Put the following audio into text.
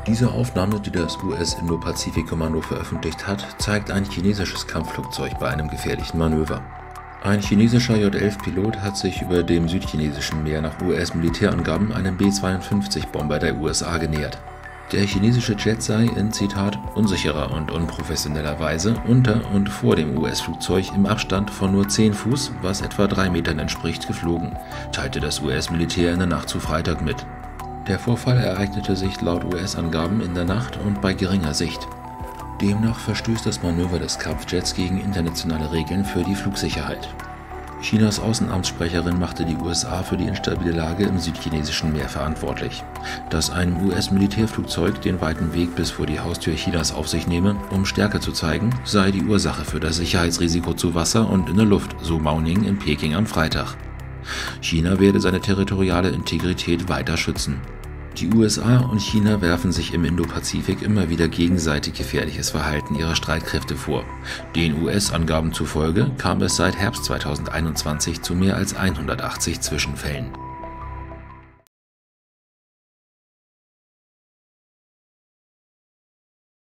Diese Aufnahme, die das US-Indo-Pazifik-Kommando veröffentlicht hat, zeigt ein chinesisches Kampfflugzeug bei einem gefährlichen Manöver. Ein chinesischer J-11-Pilot hat sich über dem südchinesischen Meer nach US-Militärangaben einem B-52-Bomber der USA genähert. Der chinesische Jet sei in, Zitat, unsicherer und unprofessioneller Weise unter und vor dem US-Flugzeug im Abstand von nur 10 Fuß, was etwa 3 Metern entspricht, geflogen, teilte das US-Militär in der Nacht zu Freitag mit. Der Vorfall ereignete sich laut US-Angaben in der Nacht und bei geringer Sicht. Demnach verstößt das Manöver des Kampfjets gegen internationale Regeln für die Flugsicherheit. Chinas Außenamtssprecherin machte die USA für die instabile Lage im südchinesischen Meer verantwortlich. Dass ein US-Militärflugzeug den weiten Weg bis vor die Haustür Chinas auf sich nehme, um Stärke zu zeigen, sei die Ursache für das Sicherheitsrisiko zu Wasser und in der Luft, so Mao Ning in Peking am Freitag. China werde seine territoriale Integrität weiter schützen. Die USA und China werfen sich im Indopazifik immer wieder gegenseitig gefährliches Verhalten ihrer Streitkräfte vor. Den US-Angaben zufolge kam es seit Herbst 2021 zu mehr als 180 Zwischenfällen.